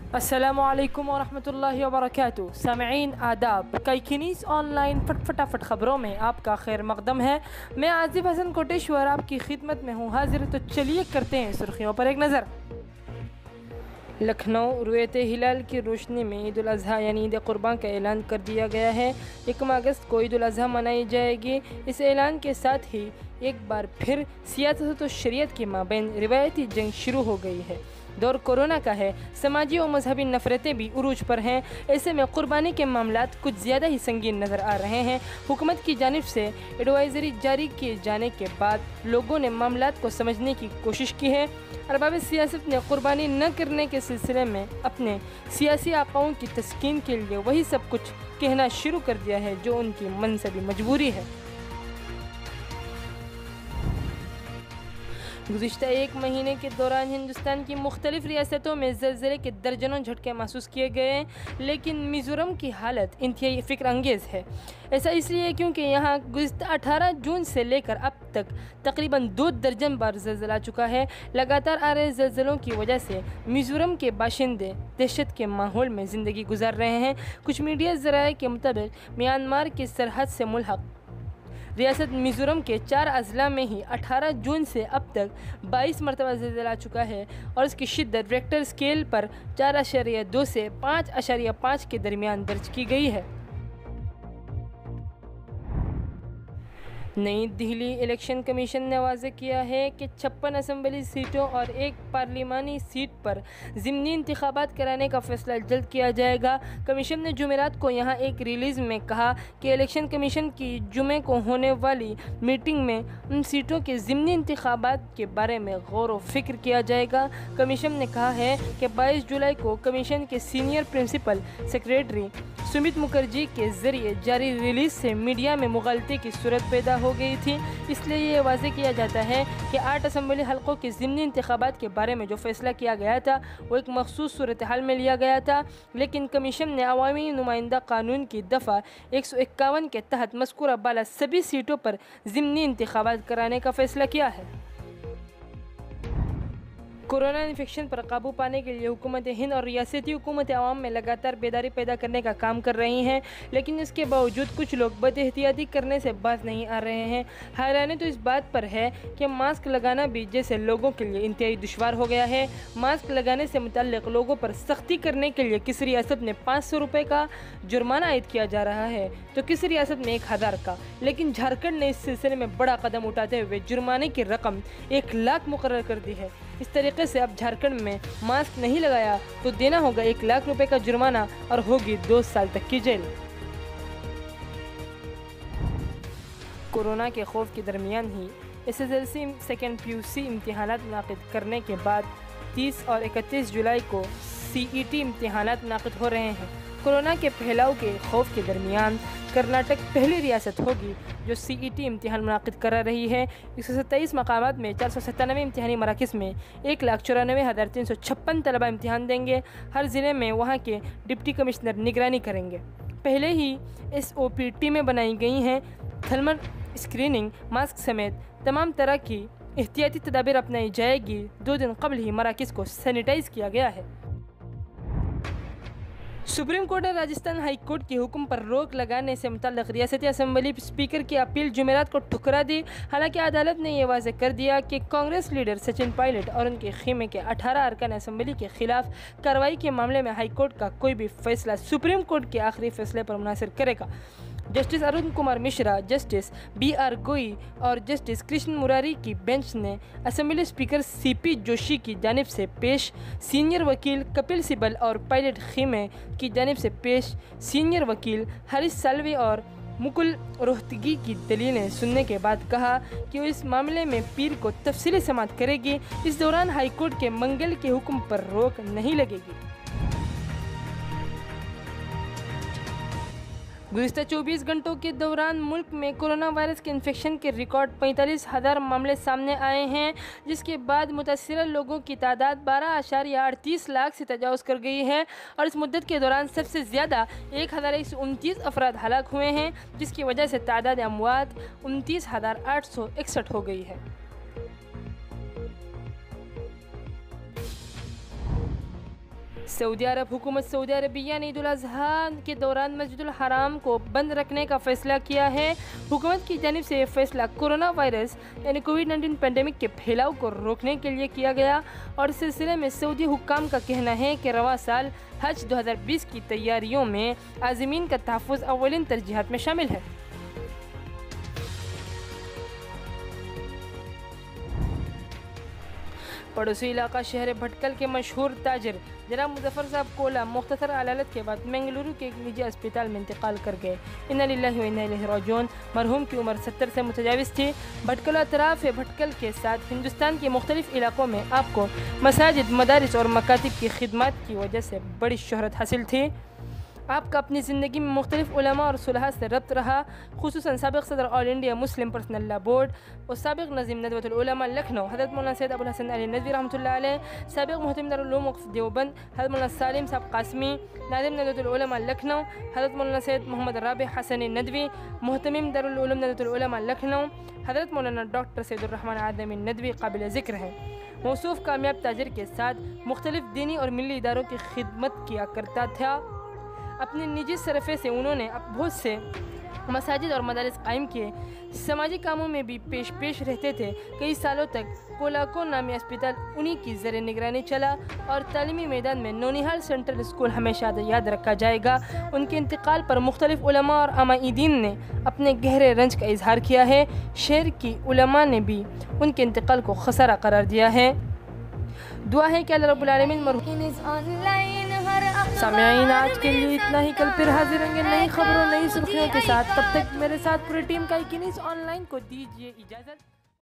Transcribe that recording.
السلام علیکم ورحمۃ اللہ وبرکاتہ۔ سامعین آداب، کئی کنیز آن لائن فٹافٹ خبروں میں آپ کا خیر مقدم ہے۔ میں عازف حسن کوٹیشور آپ کی خدمت میں ہوں حاضر، تو چلیے کرتے ہیں سرخیوں پر ایک نظر۔ لکھنؤ رؤیت ہلال کی روشنی میں عید الاضحیٰ یعنی عید قربان کا اعلان کر دیا گیا ہے۔ 1 اگست کو عید الاضحیٰ منائی جائے گی۔ اس اعلان کے ساتھ ہی ایک بار پھر سیاست و شریعت کے مابین روایتی جنگ شروع ہو گئی ہے۔ دور کورونا کا ہے، سماجی و مذہبی نفرتیں بھی عروج پر ہیں۔ ایسے میں قربانی کے معاملات کچھ زیادہ ہی سنگین نظر آ رہے ہیں۔ حکومت کی جانب سے ایڈوائزری جاری کیے جانے کے بعد لوگوں نے معاملات کو سمجھنے کی کوشش کی ہے۔ ارباب سیاست نے قربانی نہ کرنے کے سلسلے میں اپنے سیاسی آقاؤں کی تسکین کے لیے وہی سب کچھ کہنا شروع کر دیا ہے جو ان کی منصبی مجبوری ہے۔ گزشتہ 1 مہینے کے دوران ہندوستان کی مختلف ریاستوں میں زلزلے کے درجنوں جھٹکے محسوس کیے گئے ہیں، لیکن میزورم کی حالت انتہائی فکر انگیز ہے۔ ایسا اس لیے کیونکہ یہاں گزشتہ 18 جون سے لے کر اب تک تقریباً 2 درجن بار زلزلہ آ چکا ہے۔ لگاتار آ رہے زلزلوں کی وجہ سے میزورم کے باشندے دہشت کے ماحول میں زندگی گزار رہے ہیں۔ کچھ میڈیا ذرائع کے مطابق میانمار کی سرحد سے ملحق ریاست میزورم کے 4 اضلاع میں ہی 18 جون سے اب تک 22 مرتبہ زلزلہ آ چکا ہے، اور اس کی شدت ریکٹر اسکیل پر 4.2 سے 5.5 کے درمیان درج کی گئی ہے۔ نئی دہلی الیکشن کمیشن نے واضح کیا ہے کہ 56 اسمبلی سیٹوں اور 1 پارلیمانی سیٹ پر ضمنی انتخابات کرانے کا فیصلہ جلد کیا جائے گا۔ کمیشن نے جمعرات کو یہاں ایک ریلیز میں کہا کہ الیکشن کمیشن کی جمعے کو ہونے والی میٹنگ میں ان سیٹوں کے ضمنی انتخابات کے بارے میں غور و فکر کیا جائے گا۔ کمیشن نے کہا ہے کہ 22 جولائی کو کمیشن کے سینئر پرنسپل سیکریٹری سمت مکھرجی کے ذریعے جاری ریلیز سے میڈیا میں مغالطے کی صورت پیدا ہو گئی تھی، اس لیے یہ واضح کیا جاتا ہے کہ 8 اسمبلی حلقوں کے ضمنی انتخابات کے بارے میں جو فیصلہ کیا گیا تھا وہ ایک مخصوص صورتحال میں لیا گیا تھا، لیکن کمیشن نے عوامی نمائندہ قانون کی دفعہ 151 کے تحت مذکورہ بالا سبھی سیٹوں پر ضمنی انتخابات کرانے کا فیصلہ کیا ہے۔ کورونا انفیکشن پر قابو پانے کے لیے حکومت ہند اور ریاستی حکومت عوام میں لگاتار بیداری پیدا کرنے کا کام کر رہی ہیں، لیکن اس کے باوجود کچھ لوگ بد احتیاطی کرنے سے باز نہیں آ رہے ہیں۔ حیرانی تو اس بات پر ہے کہ ماسک لگانا بھی جیسے لوگوں کے لیے انتہائی دشوار ہو گیا ہے۔ ماسک لگانے سے متعلق لوگوں پر سختی کرنے کے لیے کس ریاست میں 500 روپے کا جرمانہ عائد کیا جا رہا ہے تو کس ریاست میں 1000 کا، لیکن جھارکھنڈ نے اس سلسلے میں بڑا قدم اٹھاتے ہوئے جرمانے کی رقم 1 لاکھ مقرر کر دی ہے۔ اس طریقے سے اب جھارکھنڈ میں ماسک نہیں لگایا تو دینا ہوگا 1 لاکھ روپے کا جرمانہ اور ہوگی 2 سال تک کی جیل۔ کورونا کے خوف کے درمیان ہی SSLC سیکنڈ PUC امتحانات منعقد کرنے کے بعد 30 اور 31 جولائی کو CET امتحانات منعقد ہو رہے ہیں۔ کورونا کے پھیلاؤ کے خوف کے درمیان کرناٹک پہلی ریاست ہوگی جو CET امتحان منعقد کرا رہی ہے۔ 127 مقامات میں 497 امتحانی مراکز میں 1,94,356 طلبہ امتحان دیں گے۔ ہر ضلع میں وہاں کے ڈپٹی کمشنر نگرانی کریں گے۔ پہلے ہی SOP ٹیمیں بنائی گئی ہیں۔ تھرمل اسکریننگ، ماسک سمیت تمام طرح کی احتیاطی تدابیر اپنائی جائے گی۔ 2 دن قبل ہی مراکز کو سینیٹائز کیا گیا ہے۔ سپریم کورٹ نے راجستھان ہائی کورٹ کے حکم پر روک لگانے سے متعلق ریاستی اسمبلی اسپیکر کی اپیل جمعرات کو ٹھکرا دی۔ حالانکہ عدالت نے یہ واضح کر دیا کہ کانگریس لیڈر سچن پائلٹ اور ان کے خیمے کے 18 ارکان اسمبلی کے خلاف کارروائی کے معاملے میں ہائی کورٹ کا کوئی بھی فیصلہ سپریم کورٹ کے آخری فیصلے پر منحصر کرے گا۔ Justice Arun Kumar Mishra, justice BR Gavai اور جسٹس کرشن مراری کی بینچ نے اسمبلی اسپیکر CP جوشی کی جانب سے پیش سینئر وکیل کپل سبل اور پائلٹ خیمے کی جانب سے پیش سینئر وکیل ہریش سالوے اور مکل روہتگی کی دلیلیں سننے کے بعد کہا کہ وہ اس معاملے میں پیر کو تفصیلی سماعت کرے گی۔ اس دوران ہائی کورٹ کے منگل کے حکم پر روک نہیں لگے گی۔ گزشتہ 24 گھنٹوں کے دوران ملک میں کورونا وائرس کے انفیکشن کے ریکارڈ 45,000 معاملے سامنے آئے ہیں، جس کے بعد متاثرہ لوگوں کی تعداد 12.38 لاکھ سے تجاوز کر گئی ہے، اور اس مدت کے دوران سب سے زیادہ 1,129 افراد ہلاک ہوئے ہیں، جس کی وجہ سے تعداد اموات 29,861 ہو گئی ہے۔ सऊदी अरब हुकूमत सऊदी अरबिया ने ईद उल अज़हा के दौरान मस्जिदुल हराम को बंद रखने का फैसला किया है। हुकूमत की जानिब से यह फैसला कोरोना वायरस यानी कोविड-19 पैंडेमिक के फैलाव को रोकने के लिए किया गया और इस सिलसिले में सऊदी हुक्काम का कहना है कि रवा साल हज 2020 की तैयारियों में आज़मीन का तहफ़्फ़ुज़ अव्वलिन तरजीहात में शामिल है। पड़ोसी इलाका शहर भटकल के मशहूर ताजिर जनाब मुजफ्फर साहब कोला मुख्तसर अदालत के बाद बेंगलुरु के एक निजी अस्पताल में इंतकाल कर गए। इन्ना लिल्लाहि व इन्ना इलैहि राजिऊन। मरहूम की उम्र 70 से मुतजाविज़ थी। भटकल अतराफ भटकल के साथ हिंदुस्तान के मुख्तलिफ इलाकों में आपको मसाजिद, मदारिस और मकातिब की खिदमत की वजह से बड़ी शोहरत हासिल थी। आपका अपनी ज़िंदगी में मुख्तलिफ उलमा और सुलहा से रब्त रहा, खुसूसन साबिक़ सदर all India Muslim personal law board और साबिक़ नज़ीम नदवतुल उलमा लखनऊ हज़रत मौलाना सैयद अबुल हसन अली नदवी रहमतुल्लाह अलैह, साबिक़ मुहतमिम दारुल उलूम वक़्फ़ देवबंद हज़रत मौलाना सालिम साहब कासमी, नाज़िम नदवतुल उलमा लखनऊ हज़रत मौलाना सैयद मोहम्मद राबि हसन नदवी, मुहतमिम दारुल उलूम नदवतुल उलमा लखनऊ हज़रत मौलाना डॉक्टर सैयदुर रहमान आदमी नदवी काबिल ज़िक्र है। मौसूफ़ कामयाब ताजिर के साथ मुख्तलिफ दीनी और मिली इदारों की खिदमत किया करता था। अपने निजी सरफ़े से उन्होंने बहुत से मसाजिद और मदारिस कायम किए। समाजी कामों में भी पेश रहते थे। कई सालों तक कोलाको नामी अस्पताल उन्हीं की ज़र निगरानी चला और तालीमी मैदान में नौनिहाल सेंट्रल स्कूल हमेशा याद रखा जाएगा। उनके इंतकाल पर मुख्तलिफ उलमा और आमाईदीन ने अपने गहरे रंज का इजहार किया है। शहर की उलमा ने भी उनके इंतकाल को खसारा करार दिया है। दुआ है कि अल्लाह रब्बुल आलमीन सामईन आज के लिए इतना ही। कल फिर हाजिर होंगे नई खबरों नई सुर्खियों के साथ। तब तक मेरे साथ पूरी टीम का ऑनलाइन को दीजिए इजाज़त।